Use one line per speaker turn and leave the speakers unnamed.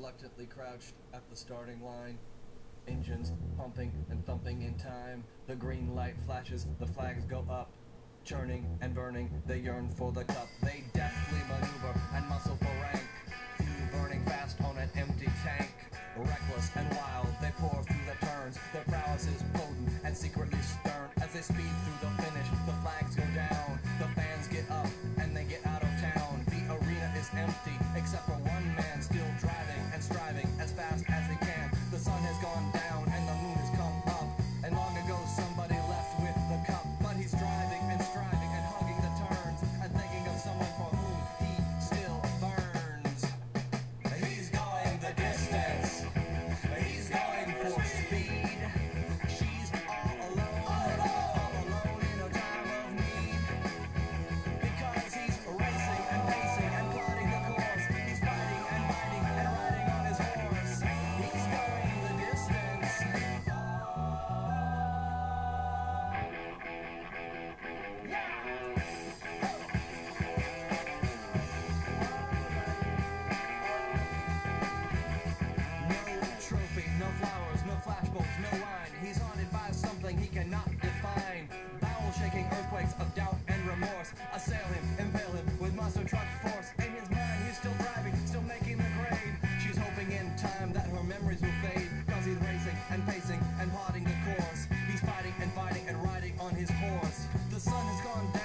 reluctantly crouched at the starting line. Engines pumping and thumping in time. The green light flashes, the flags go up. Churning and burning, they yearn for the cup. They deftly maneuver and muscle for rank. Fuel burning fast on an empty tank. Reckless and wild, they pour through the turns. Their prowess is potent and secretly stern. As they speed through the finish, the flags go down. The fans get up and they get out of town. The arena is empty, except for one man still driving and striving as fast as he can. The sun has gone down and the moon has come up. And long ago somebody left with the cup. But he's driving and striving and hugging the turns and thinking of someone for whom he still burns. He's going the distance. He's going for speed. She's all alone in a time of need. Because he's racing and pacing and plotting the course. He's fighting and biting and riding on his horse. He's going the distance. No trophy, no flowers, no flashbulbs, no line. He's haunted by something he cannot define. Bowel-shaking earthquakes of doubt and remorse assail him, impale him with monster truck force. In his mind, he's still driving, still making the grade. She's hoping in time that her memories will fade. Cause he's racing and pacing and plotting the course. He's fighting and fighting and riding on his horse. The sun has gone down.